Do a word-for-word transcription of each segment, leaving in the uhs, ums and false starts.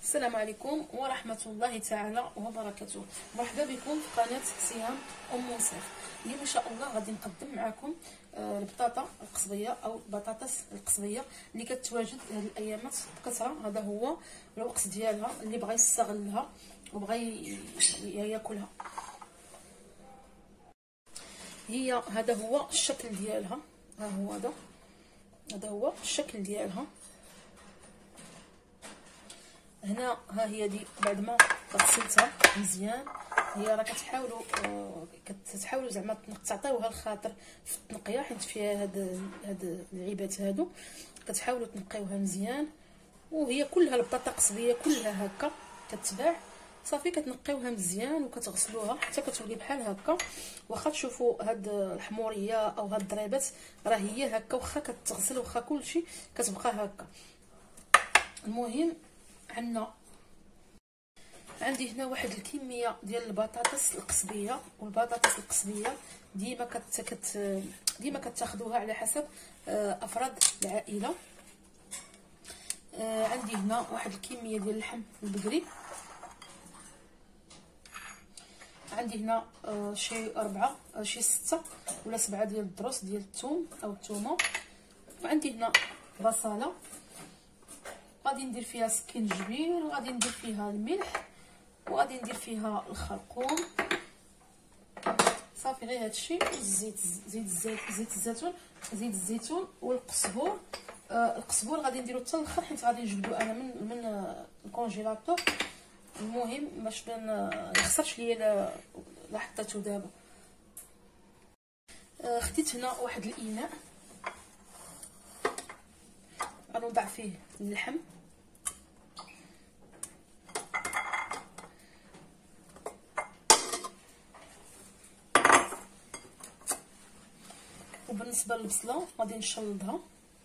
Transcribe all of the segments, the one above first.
السلام عليكم ورحمة الله تعالى وبركاته. مرحبا بكم في قناة سهام أم منصف. اليوم إن شاء الله غادي نقدم معكم البطاطا القصبية أو البطاطس القصبية اللي كتواجد هذه الأيامات بكثرة. هذا هو الوقت ديالها، اللي بغى يستغلها وبغى ياكلها. هي هذا هو الشكل ديالها، ها هو هذا هذا هو الشكل ديالها. هنا ها هي دي بعد ما غسلتها مزيان، هي راه كتحاولوا آه كتحاولوا زعما تعطيوها الخاطر في التنقيه، حيت فيها هاد هاد العيبات هادو، كتحاولوا تنقيوها مزيان. وهي كلها البطاطا قصبيه كلها هكا كتباع، صافي كتنقيوها مزيان وكتغسلوها حتى كتولي بحال هكا. واخا تشوفوا هاد الحموريه او هاد الضريبات راه هي هكا، واخا كتغسل واخا كلشي كتبقى هكا. المهم عندنا عندي هنا واحد الكميه ديال البطاطس القصبيه، والبطاطس القصبيه ديما كت كت ديما كتاخذوها على حسب افراد العائله. آه عندي هنا واحد الكميه ديال اللحم البقري، عندي هنا آه شي أربعة آه شي ستة ولا سبعة ديال الدروس ديال الثوم او الثومه. وعندي هنا بصله غادي ندير فيها سكينجبير، وغادي ندير فيها الملح، وغادي ندير فيها الخرقوم. صافي غير هادشي. والزيت زيت الزيت زيت الزيتون زيت الزيتون والقزبور. آه القزبور غادي نديرو حتى الاخر، حيت غادي نجبدو انا من من آه الكونجيلاتور. المهم باش ما يخسرش ليا لا, لا حطيتو دابا. آه خديت هنا واحد الاناء غنوضع فيه اللحم، وبالنسبه للبصله غادي نشلضها.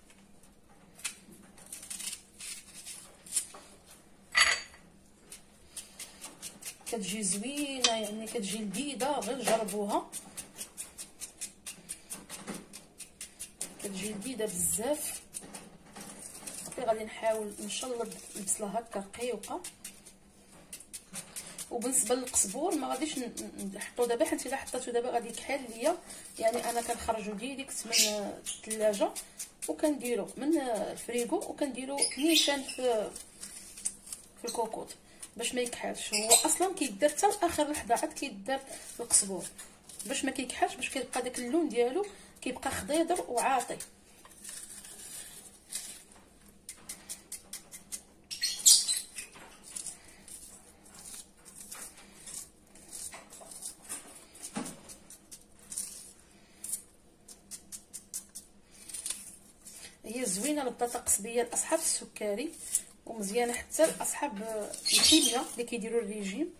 كتجي زوينه، يعني كتجي لذيذه، غير جربوها كتجي لذيذه بزاف. غادي نحاول نشلض البصله هكا رقيقه. وبالنسبه للقزبور ما غاديش نحطو دابا، حيت الا حطيتو دابا غادي يكحل ليا. يعني انا كنخرجو ديريكت من الثلاجه وكنديرو من الفريغو وكنديرو نيشان في في الكوكوط باش ما يكحلش. هو اصلا كيدار حتى لاخر لحظه عاد كيدار القزبور باش ما كيكحلش، باش كيبقى داك اللون ديالو كيبقى خضيضر وعاطي. هي زوينه البطاطا قصبيه لاصحاب السكري، ومزيانه حتى لاصحاب الكيمياء اللي كيديروا الريجيم.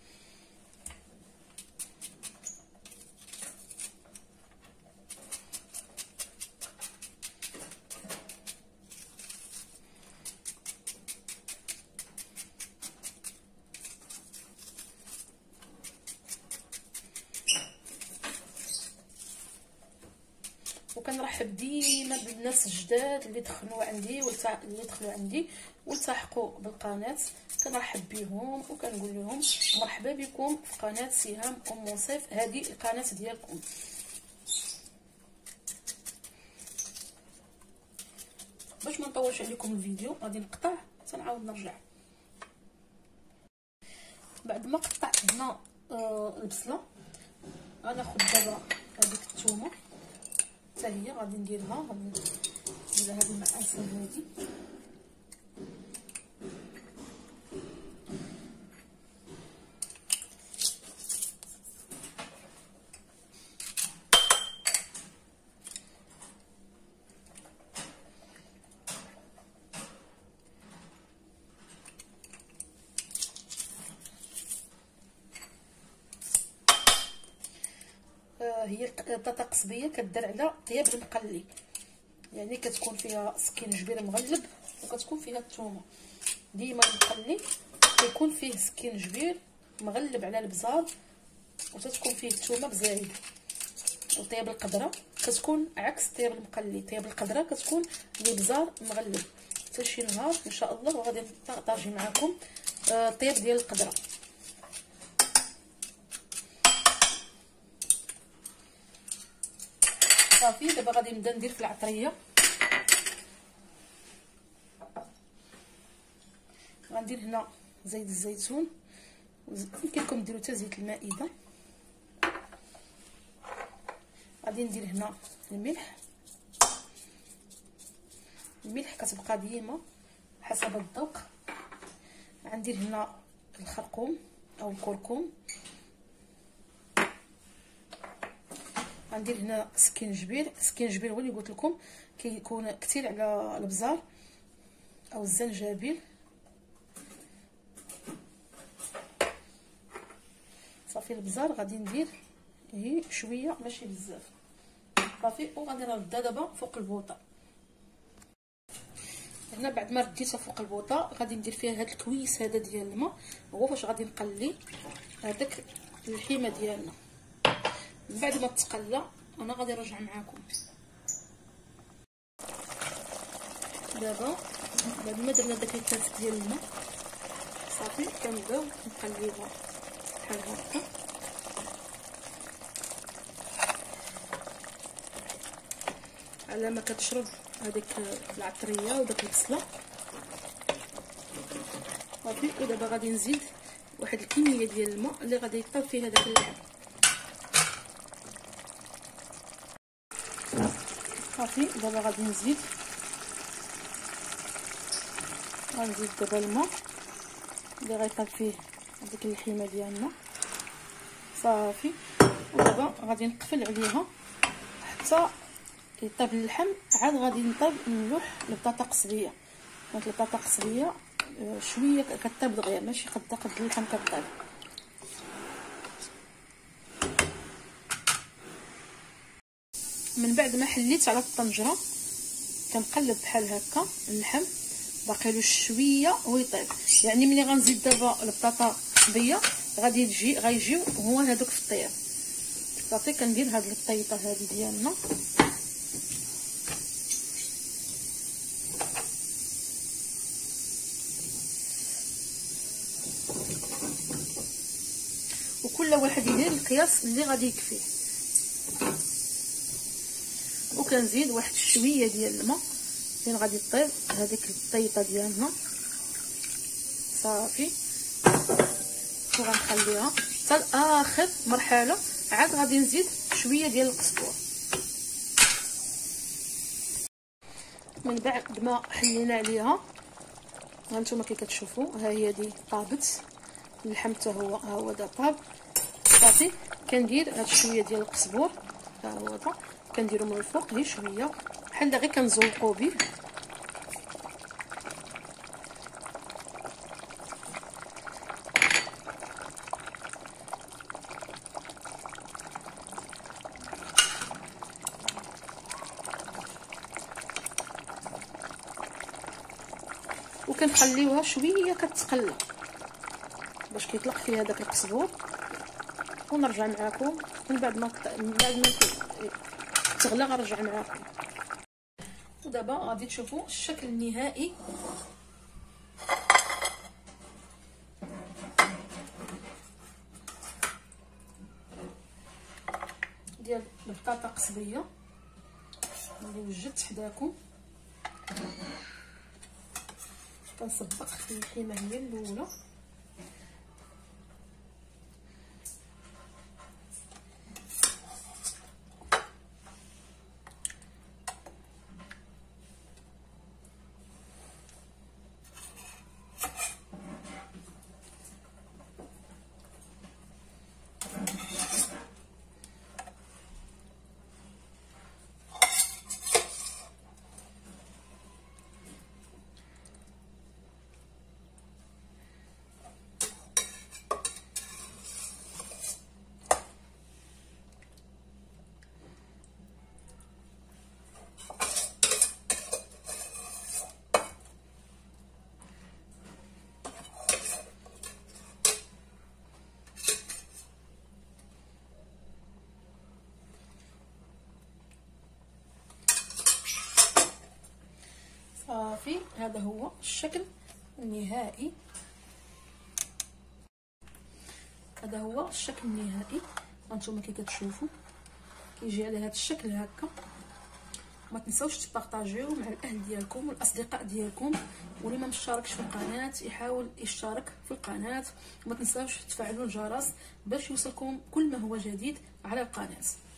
وكنرحب ديما بالناس الجداد اللي دخلوا عندي واللي دخلوا عندي والتحقوا بالقناه، كنرحب بهم وكنقول لهم مرحبا بكم في قناه سهام ام منصف. هذه القناه ديالكم. باش ما نطولش عليكم الفيديو غادي نقطع حتى نعاود نرجع. بعد ما قطعت هنا آه البصله، غناخذ دابا هذيك الثومه حتى هي غادي نديرها، غادي ندير هذه المعاصر هذه. هي البطاطا قصبيه كدار على طياب المقلي، يعني كتكون فيها سكينجبير مغلب وكتكون فيها الثومه. ديما المقلي كيكون فيه سكينجبير مغلب على البزار، وتتكون فيه الثومه بزايد. وطياب القدره كتكون عكس طياب المقلي، طياب القدره كتكون البزار مغلب. حتى شي نهار ان شاء الله وغادي نبارطاجي معكم آه طيب ديال القدره. صافي دابا غادي نبدا ندير في العطريه. غندير هنا زيت الزيتون، يمكن لكم ديروا حتى زيت المائده. غادي ندير هنا الملح، الملح كتبقى ديما حسب الذوق. غندير هنا الخرقوم او الكركم، غندير هنا سكينجبير. السكينجبير هو اللي قلت لكم كيكون كثير على البزار او الزنجبيل. صافي البزار غادي ندير هي شويه ماشي بزاف. صافي وغادي نردها دابا فوق البوطه. هنا بعد ما رديتها فوق البوطه غادي ندير فيها هذا الكويس هذا ديال الماء، هو فاش غادي نقلي هذاك اللحيمه ديالنا. من بعد ما تقلى انا غادي نرجع معاكم. دابا بعد ما درنا داك الكاس ديال الماء صافي كنبداو نقليوها بحال هكا. على ما كتشرب هذيك العطريه وداك البصله. صافي ودابا غادي نزيد واحد الكميه ديال الماء اللي غادي يطيب فيه هذاك اللحم. صافي دابا غادي نزيد غنزيد دابا الماء اللي غيطيب فيه هذيك اللحيمه ديالنا. صافي ودابا غادي نقفل عليها حتى يطيب اللحم. عاد غادي نطيب نلوح البطاطا قصريه. هاد البطاطا قصريه شويه كطيب دغيا ماشي قد قد اللحم كطيب. من بعد ما حليت على الطنجره كنقلب بحال هكا اللحم باقي له شويه ويطيب. يعني ملي غنزيد دابا البطاطا قصبيه غادي تجي غيجيو هو هذوك في الطياب. صافي كندير هاد الطيطه هذه ديالنا. وكل واحد يدير القياس اللي غادي يكفيه. وكنزيد واحد شويه ديال الماء فين غادي طيب هذيك الطيطه ديالنا. صافي وغنخليها حتى لاخر مرحله. عاد غادي نزيد شويه ديال القزبور. من بعد ما حلينا عليها هانتوما كي كتشوفوا ها هي دي طابت اللحم حتى هو ها هو دا طاب. صافي كندير هاد شويه ديال القزبور ها هو دا كنديرو من الفوق غير شويه بحال غير كنزوقو به. وكنخليوها شويه كتقلى باش كيطلق فيها داك القزبور. ونرجع معكم من بعد ما من بعد ما تغلى غنرجع معكم. ودابا غادي تشوفوا الشكل النهائي ديال البطاطا قصبيه اللي وجدت حداكم. كنصبط اللحيمه هي الاولى. صافي هذا هو الشكل النهائي هذا هو الشكل النهائي. هانتوما كي كتشوفوا كيجي على هذا الشكل هكا. ما تنساوش تبارطاجيو مع الاهل ديالكم والاصدقاء ديالكم، واللي ما مشاركش في القناه يحاول يشترك في القناه، وما تنساوش تفعلوا الجرس باش يوصلكم كل ما هو جديد على القناه.